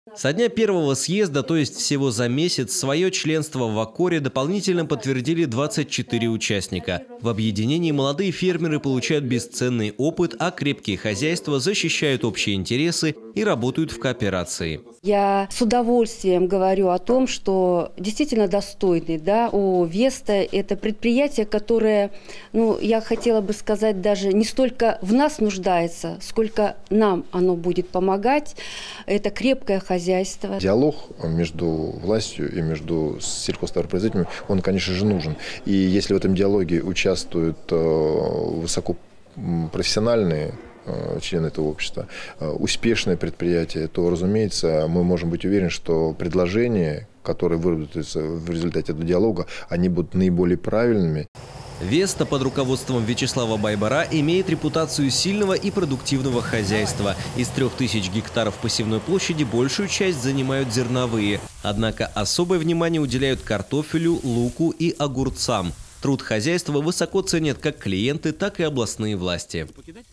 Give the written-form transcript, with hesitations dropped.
Со дня первого съезда, то есть всего за месяц, свое членство в АКОРе дополнительно подтвердили 24 участника. В объединении молодые фермеры получают бесценный опыт, а крепкие хозяйства защищают общие интересы и работают в кооперации. Я с удовольствием говорю о том, что действительно достойный, да, у Веста это предприятие, которое, я хотела бы сказать, даже не столько в нас нуждается, сколько нам оно будет помогать. Это крепкое хозяйство. Диалог между властью и между сельхозтоваропроизводителями, он, конечно же, нужен. И если в этом диалоге участвуют высокопрофессиональные члены этого общества, успешное предприятие, то, разумеется, мы можем быть уверены, что предложения, которые выработаются в результате этого диалога, они будут наиболее правильными. Веста под руководством Вячеслава Байбара имеет репутацию сильного и продуктивного хозяйства. Из 3000 гектаров посевной площади большую часть занимают зерновые. Однако особое внимание уделяют картофелю, луку и огурцам. Труд хозяйства высоко ценят как клиенты, так и областные власти.